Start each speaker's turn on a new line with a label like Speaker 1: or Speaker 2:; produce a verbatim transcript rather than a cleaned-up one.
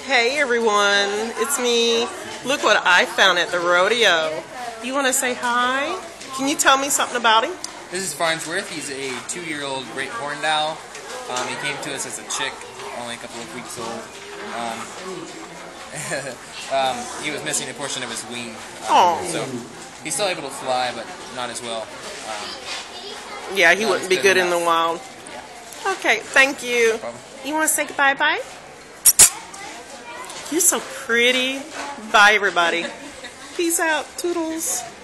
Speaker 1: Hey everyone, it's me. Look what I found at the rodeo. You want to say hi? Can you tell me something about him?
Speaker 2: This is Farnsworth. He's a two-year-old great horned owl. Um, he came to us as a chick, only a couple of weeks old. Um, um, he was missing a portion of his wing, um,
Speaker 1: Oh.
Speaker 2: so he's still able to fly, but not as well. Um,
Speaker 1: Yeah, he
Speaker 2: no,
Speaker 1: wouldn't be
Speaker 2: good
Speaker 1: good in the
Speaker 2: enough.
Speaker 1: wild.
Speaker 2: Yeah.
Speaker 1: Okay, thank you.
Speaker 2: No problem.
Speaker 1: You want to say goodbye, bye? You're so pretty. Bye, everybody. Peace out. Toodles.